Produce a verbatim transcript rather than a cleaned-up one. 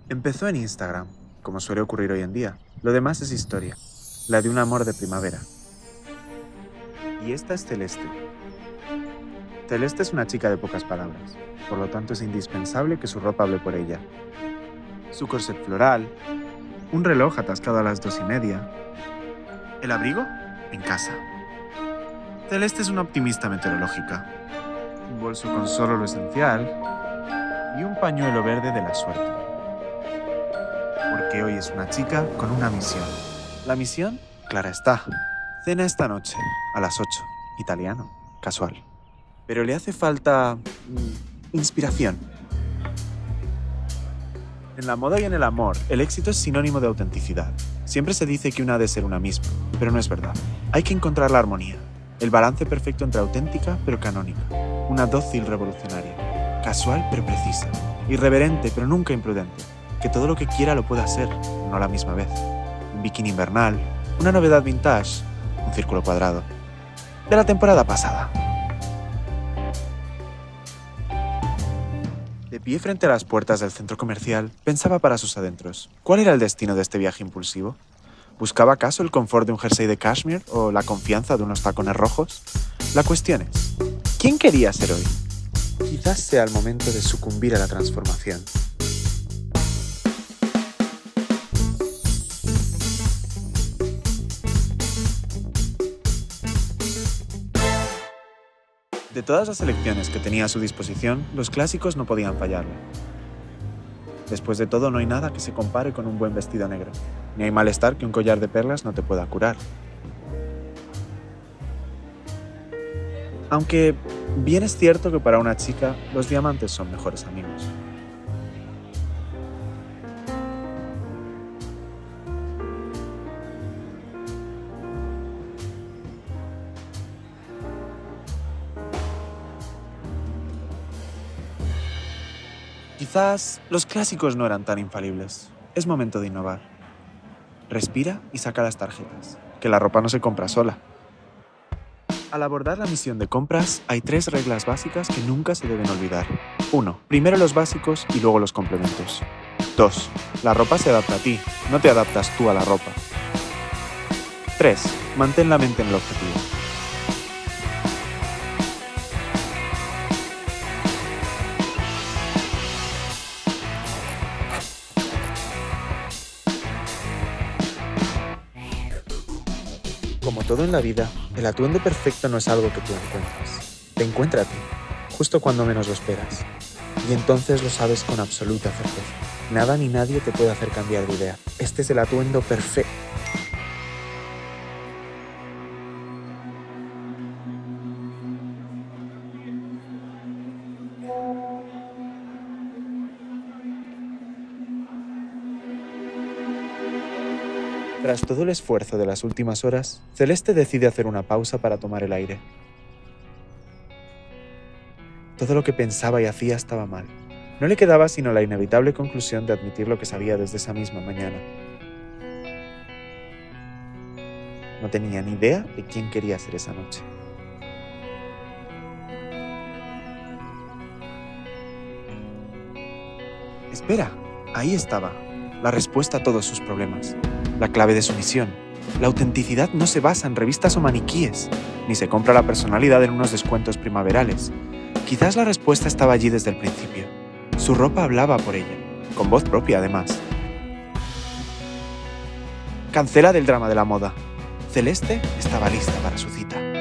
Empezó en Instagram, como suele ocurrir hoy en día. Lo demás es historia, la de un amor de primavera. Y esta es Celeste. Celeste es una chica de pocas palabras, por lo tanto es indispensable que su ropa hable por ella. Su corset floral, un reloj atascado a las dos y media, el abrigo en casa. Celeste es una optimista meteorológica, un bolso con solo lo esencial y un pañuelo verde de la suerte. Porque hoy es una chica con una misión. La misión, clara está. Cena esta noche, a las ocho. Italiano, casual. Pero le hace falta... mmm, inspiración. En la moda y en el amor, el éxito es sinónimo de autenticidad. Siempre se dice que una ha de ser una misma, pero no es verdad. Hay que encontrar la armonía, el balance perfecto entre auténtica pero canónica. Una dócil revolucionaria. Casual pero precisa. Irreverente pero nunca imprudente. Que todo lo que quiera lo pueda ser, no a la misma vez. Un bikini invernal, una novedad vintage, un círculo cuadrado. De la temporada pasada. De pie frente a las puertas del centro comercial, pensaba para sus adentros. ¿Cuál era el destino de este viaje impulsivo? ¿Buscaba acaso el confort de un jersey de cashmere o la confianza de unos tacones rojos? La cuestión es, ¿quién quería ser hoy? Quizás sea el momento de sucumbir a la transformación. De todas las elecciones que tenía a su disposición, los clásicos no podían fallarle. Después de todo, no hay nada que se compare con un buen vestido negro, ni hay malestar que un collar de perlas no te pueda curar. Aunque bien es cierto que para una chica, los diamantes son mejores amigos. Quizás los clásicos no eran tan infalibles. Es momento de innovar. Respira y saca las tarjetas, que la ropa no se compra sola. Al abordar la misión de compras, hay tres reglas básicas que nunca se deben olvidar. uno. Primero los básicos y luego los complementos. dos. La ropa se adapta a ti, no te adaptas tú a la ropa. tres. Mantén la mente en el objetivo. Como todo en la vida, el atuendo perfecto no es algo que tú encuentras. Te encuentra a ti, justo cuando menos lo esperas. Y entonces lo sabes con absoluta certeza. Nada ni nadie te puede hacer cambiar de idea. Este es el atuendo perfecto. Tras todo el esfuerzo de las últimas horas, Celeste decide hacer una pausa para tomar el aire. Todo lo que pensaba y hacía estaba mal. No le quedaba sino la inevitable conclusión de admitir lo que sabía desde esa misma mañana. No tenía ni idea de quién quería ser esa noche. Espera, ahí estaba, la respuesta a todos sus problemas. La clave de su misión. La autenticidad no se basa en revistas o maniquíes, ni se compra la personalidad en unos descuentos primaverales. Quizás la respuesta estaba allí desde el principio. Su ropa hablaba por ella, con voz propia además. Cancela del drama de la moda. Celeste estaba lista para su cita.